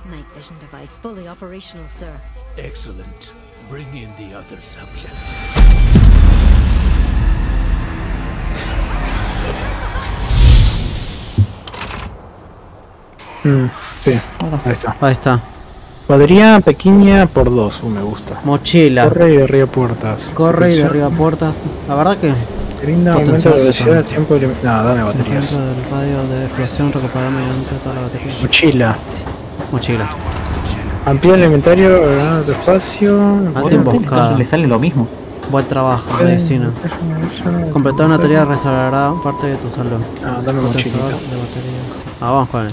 Night vision device fully operational, sir. Excellent. Bring in the other subjects. Sí, ahí está. Ahí está. Batería pequeña por 2, me gusta. Mochila. Corre y derriba puertas. Corre y Protección. derriba puertas. La verdad que... Brinda aumento de Potencial velocidad, tiempo de... No, dame baterías. El radio de explosión recuperar mediante toda la batería. Mochila. Mochila. Amplía el inventario, ganar tu espacio. Emboscada. Entonces le sale lo mismo. Buen trabajo, medicina. Completar una tarea restaurará parte de tu salud. Ah, dame mochilita. Condensador de batería. Ah, vamos con él.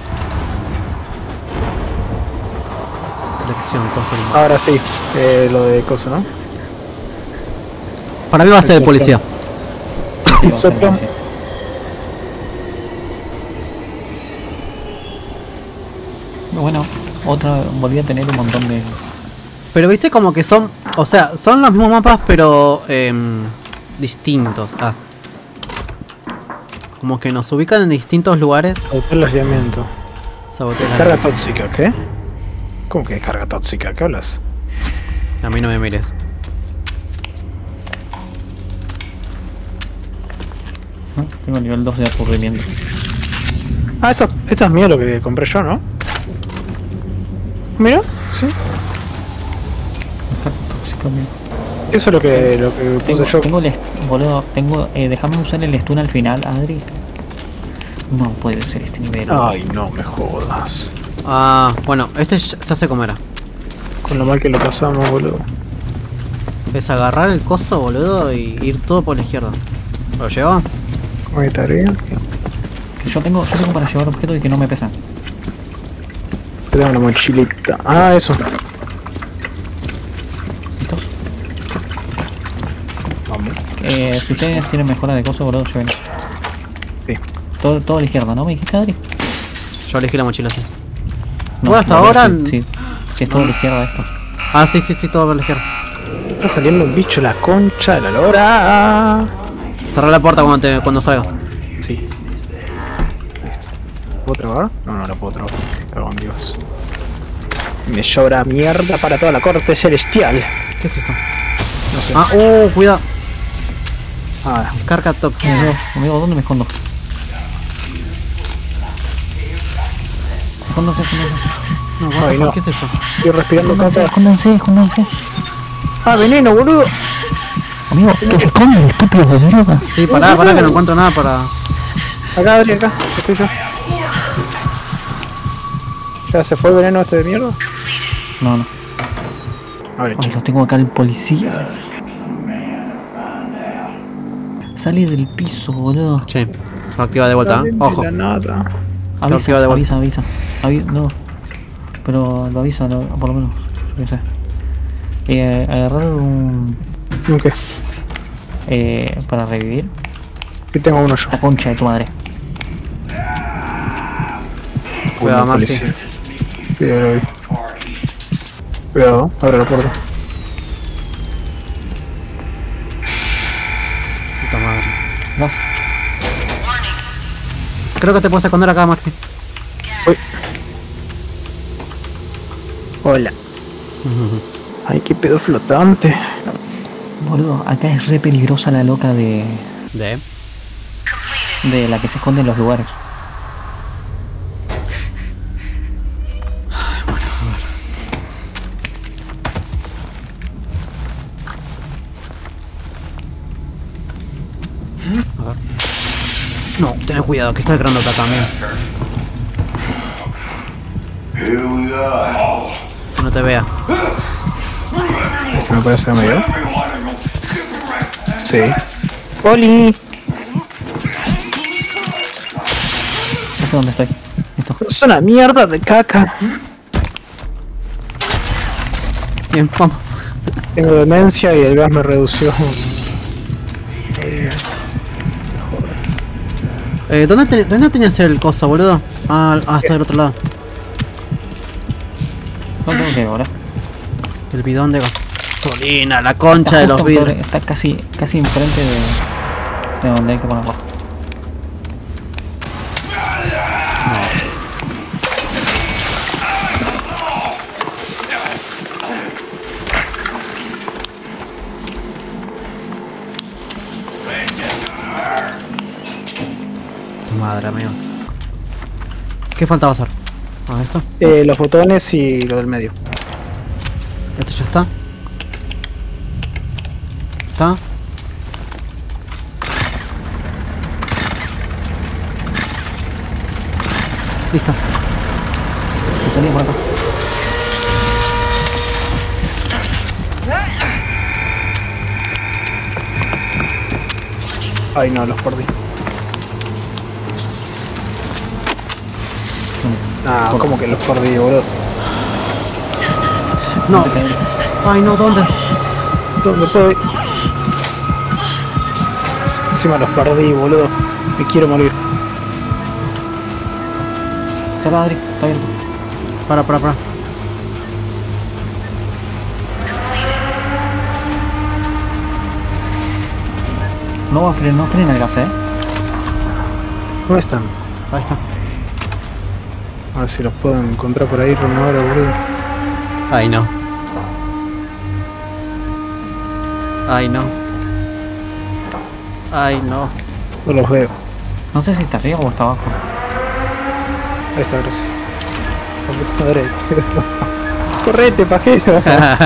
Lección, confirmada. Ahora sí, lo de cosa, ¿no? Para mí va a ser el policía. Y sopla. Bueno, otra, volví a tener un montón de... Pero viste como que son... O sea, son los mismos mapas pero... distintos. Ah. Como que nos ubican en distintos lugares. Sabotear el aislamiento. Sabotear. Carga tóxica, ¿qué? ¿Cómo que carga tóxica? ¿Qué hablas? A mí no me mires. ¿no? Tengo nivel 2 de aburrimiento. Ah, esto es mío lo que compré yo, ¿no? Mira, sí. Eso es lo que puse yo. Tengo el boludo, déjame usar el stun al final, Adri. No puede ser este nivel. Ay, no me jodas. Ah, bueno, este se hace como era. Con lo mal que lo pasamos, boludo. Es agarrar el coso, boludo, y ir todo por la izquierda. ¿Lo llevo? ¿Cómo hay tarea? Yo tengo para llevar objetos y que no me pesan. Tengo una mochilita. Ah, eso. ¿Listos? Vamos. Si ustedes tienen mejora de coso, boludo, lleven. Sí. Todo a la izquierda, ¿no? ¿Me dijiste, Adri? Yo elegí la mochila, sí. No, Bueno, hasta boludo, ahora... Sí, es todo a la izquierda esto. Ah, sí, todo por la izquierda. Está saliendo un bicho, la concha de la lora. Cerrá la puerta cuando salgas. Sí. Listo. ¿Puedo trabar? No lo puedo trabar. Pero con Dios. Me sobra mierda para toda la corte celestial. ¿Qué es eso? No sé. Ah, cuidado. Ah, Carga tóxica. Amigo, ¿dónde me escondo? Escóndanse. No, what the Ay, fuck, no. ¿qué es eso? estoy respirando casa. Escóndanse. Ah, veneno, boludo. Amigo, que se esconde, estúpido de mierda. Sí, pará, que no encuentro nada para... Acá, Adri, acá. Estoy yo. ¿Ya se fue el veneno este de mierda? No. A ver, Ay, lo tengo acá el policía. Sale del piso, boludo. Sí, se activa de vuelta, ¿eh? Ojo. Nada. Se activa de vuelta. Avisa. No. Pero lo avisa, por lo menos. No sé. Agarrar un... ¿Qué? Para revivir. Aquí tengo uno yo. La concha de tu madre. Cuidado, Uno, Maxi. policía. Sí, ya lo vi. Cuidado, abre la puerta. Puta madre. Vas. Creo que te puedes esconder acá, Maxi. Uy. Hola. Ay, qué pedo flotante. Boludo, acá es re peligrosa la loca de la que se esconde en los lugares. A ver. No, ten cuidado, que está el grandote también. Que no te vea. ¿Me parece que me dio? Sí. ¡Poli! No sé dónde estoy. Listo. Es una mierda de caca. Bien, vamos. Tengo demencia y el gas me redució. ¿Dónde tenías el coso, boludo? Ah, está del otro lado. ¿Dónde tengo que ir ahora? El bidón de gasolina, la concha de los vidrios. Está casi enfrente de donde hay que ponerlo. madre, amigo. ¿Qué faltaba hacer? Ah, esto. Los botones y lo del medio. Esto ya está. ¿Está? Listo. Me salía por acá. Ay no, los perdí. Ah, ¿cómo que los perdí, boludo? No. Ay, no, ¿dónde? ¿Dónde estoy? Encima los perdí, boludo. Me quiero morir. Chala, Adri, está abierto. Para. No frena el gas, ¿Dónde están? Ahí está. A ver si los puedo encontrar por ahí, ahora, boludo. Ay, no. Ay, no. Ay, no. No los veo. No sé si está arriba o está abajo. Ahí está, gracias. La puta madre. Correte, pajero.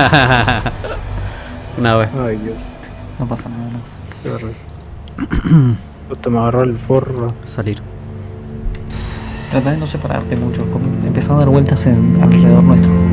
Una vez. Ay, Dios. No pasa nada más. Qué horror. Justo me agarró el forro. Salir. Trata de no separarte mucho, empezando a dar vueltas alrededor nuestro.